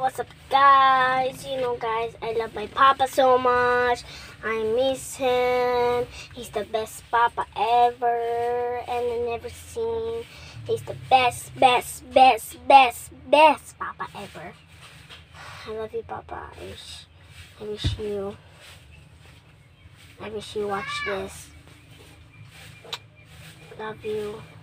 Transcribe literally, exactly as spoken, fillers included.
what's up, guys? You know, guys, I love my papa so much. I miss him. He's the best papa ever, and I never seen. He's the best, best, best, best, best papa ever. I love you, Papa. I wish, I wish you, I wish you watch this. Love you.